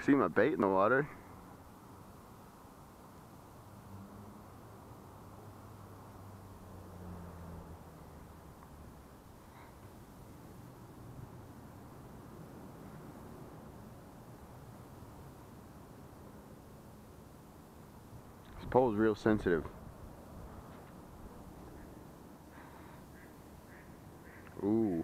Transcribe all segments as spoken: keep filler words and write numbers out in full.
See my bait in the water. This pole's real sensitive. Ooh.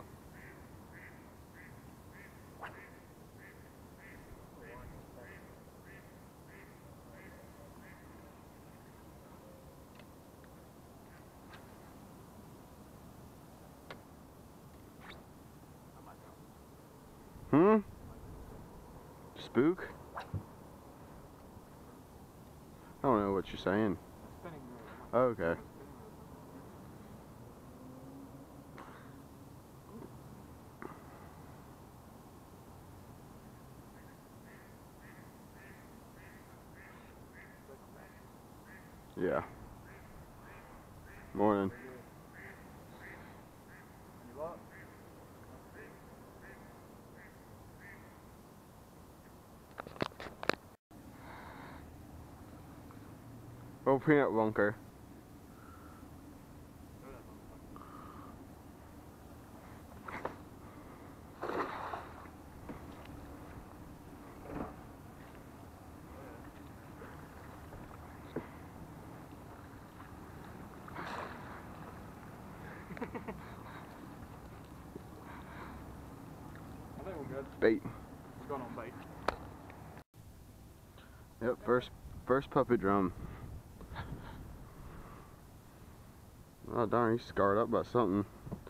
Hmm? Spook? I don't know what you're saying. Oh, okay. Yeah. Morning. Oh, peanut bunker. I think we're good. Bait. We're going on bait. Yep, first first puppet drum. Oh darn, he's scarred up by something.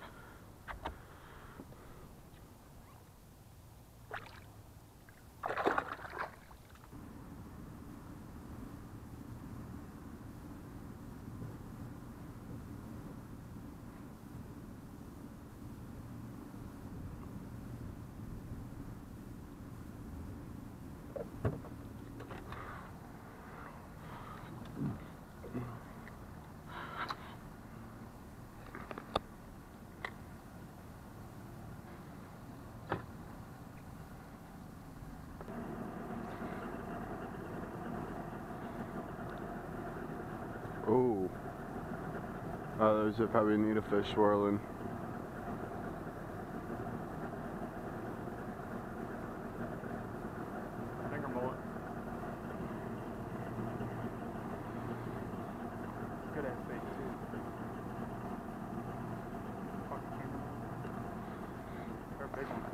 Oh. Oh, those are probably needlefish swirling. Finger mullet. Good ass bait too. Fucking camera. They're big ones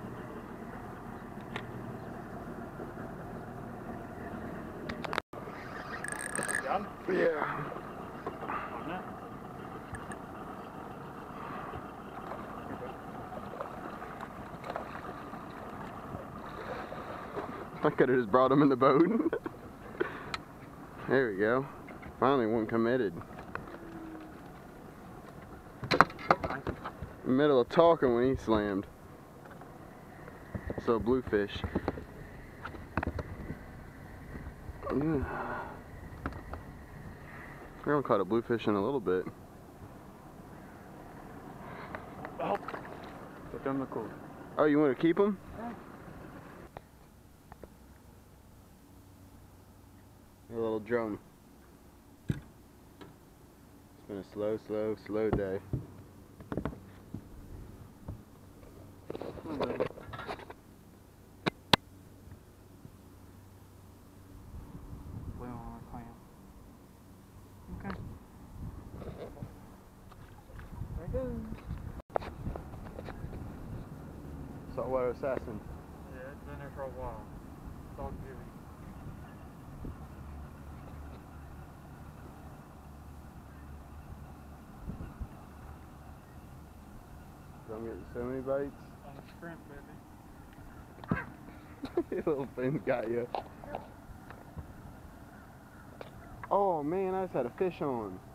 too. Got him? Yeah. On that. I could have just brought him in the boat. There we go. Finally one committed. In the middle of talking when he slammed. So bluefish. Yeah. We're gonna caught a bluefish in a little bit. Oh. Put them in the cooler. Oh, you want to keep them? Yeah. A little drum. It's been a slow, slow, slow day. A little bit. Blue on a clam. Okay. There it goes. Saltwater assassin. Yeah, it's been there for a while. Dog beauty. I'm getting so many bites. On the shrimp, baby. Your little fin got you. Oh man, I just had a fish on.